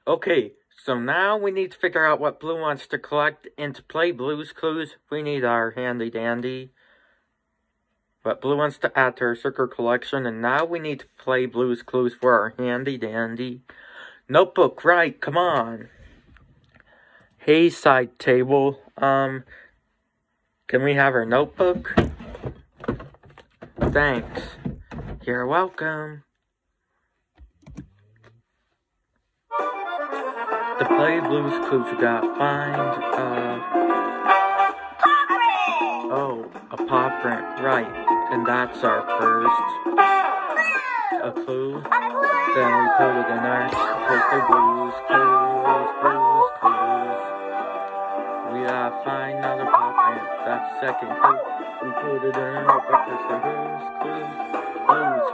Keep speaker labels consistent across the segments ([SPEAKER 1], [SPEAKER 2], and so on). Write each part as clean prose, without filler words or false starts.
[SPEAKER 1] Okay, so now we need to figure out what Blue wants to collect, and to play Blue's Clues, we need our handy dandy. But Blue wants to add to her circle collection, and now we need to play Blue's Clues for our handy dandy. Notebook, right, come on. Hey, side table, can we have our notebook? Thanks. You're welcome. To play Blue's Clues, we gotta find, a paw print, right. And that's our first clue. Then we put it in our poster Blue's Clues. We gotta find another paw print, that's second clue. We put it in our notebook, that's the Blue's Clues.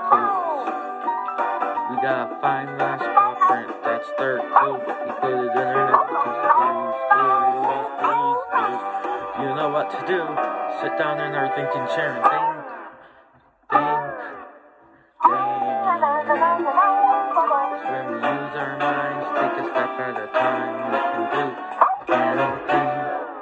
[SPEAKER 1] We gotta find last paw print, that's third clue. We put it in our notebook, that's the Blue's Clues. You know what to do. Sit down in our thinking chair and think. When we use our minds, take a step at a time, we can do anything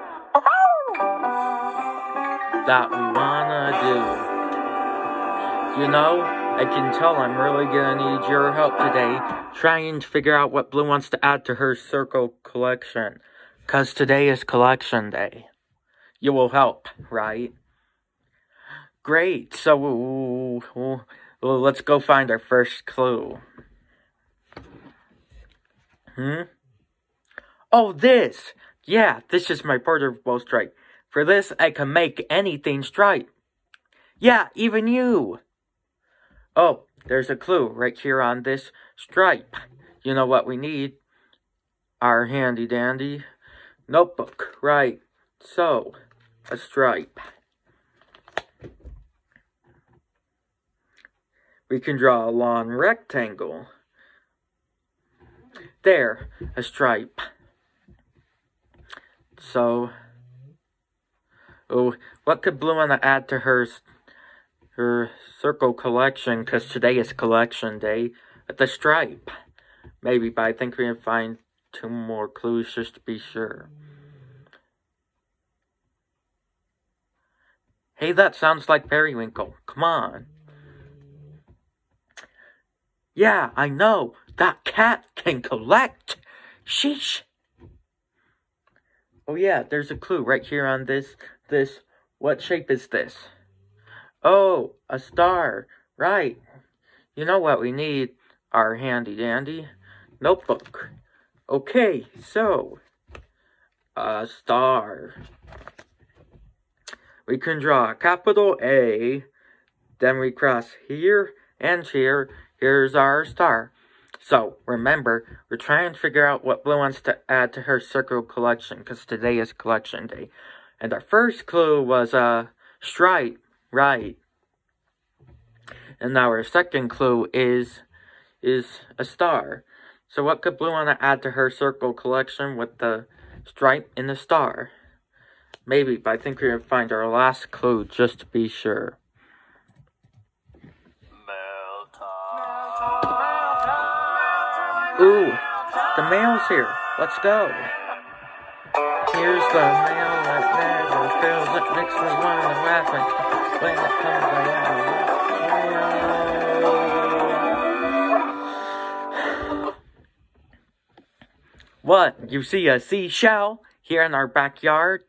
[SPEAKER 1] that we wanna do. You know, I can tell I'm really gonna need your help today, trying to figure out what Blue wants to add to her circle collection. 'Cause today is collection day. You will help, right? Great, so let's go find our first clue. Oh, this! Yeah, this is my portable stripe. For this, I can make anything stripe. Yeah, even you! Oh, there's a clue right here on this stripe. You know what we need? Our handy dandy notebook, right? So, a stripe. We can draw a long rectangle. There, a stripe. So, what could Blue want to add to her circle collection? Because today is collection day. With the stripe. Maybe, but I think we can find 2 more clues just to be sure. Hey, that sounds like Periwinkle. Come on. Yeah, I know. That cat can collect. Sheesh. Oh yeah, there's a clue right here on this. What shape is this? Oh, a star. Right. You know what we need? Our handy dandy notebook. Okay, so a star. We can draw a capital A. Then we cross here and here. Here's our star. So, remember, we're trying to figure out what Blue wants to add to her circle collection, because today is collection day. And our first clue was a stripe, right. And now our second clue is a star. So what could Blue want to add to her circle collection with the stripe and the star? Maybe, but I think we're going to find our last clue just to be sure. Ooh, the mail's here. Let's go. Here's the mail that never fails. It makes me want to laugh when it comes around. What? You see a seashell here in our backyard?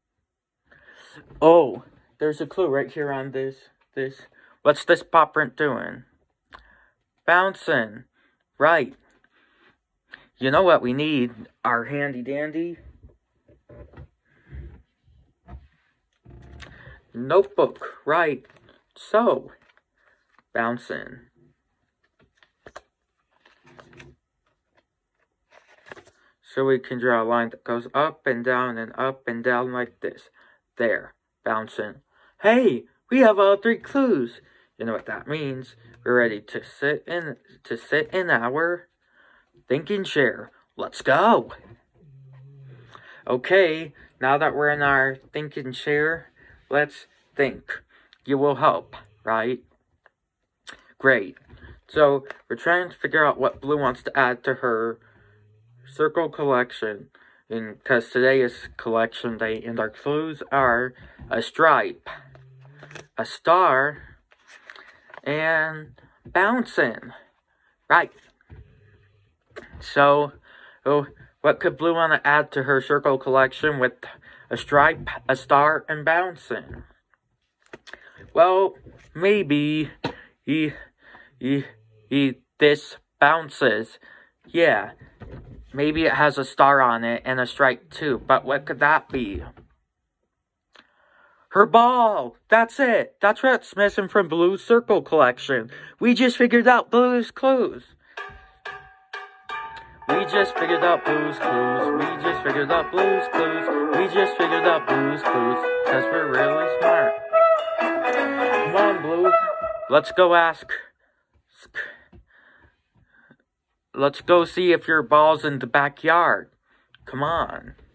[SPEAKER 1] Oh, there's a clue right here on this. What's this paw print doing? Bouncing. Right. You know what we need? Our handy dandy notebook, right? So, bouncing. So we can draw a line that goes up and down like this. There, bouncing. Hey, we have all 3 clues. You know what that means? We're ready to sit in our thinking chair. Let's go. Okay, now that we're in our thinking chair, let's think. You will help, right? Great. So, we're trying to figure out what Blue wants to add to her circle collection. Because today is collection day, and our clues are a stripe, a star, and bouncing. Right. So, what could Blue want to add to her circle collection with a stripe, a star, and bouncing? Well, maybe this bounces. Yeah, maybe it has a star on it and a stripe too, but what could that be? Her ball! That's it! That's what's missing from Blue's circle collection. We just figured out Blue's clues. We just figured out Blue's clues. We just figured out Blue's clues. We just figured out Blue's clues. Because we're really smart. Come on, Blue. Let's go Let's go see if your ball's in the backyard. Come on.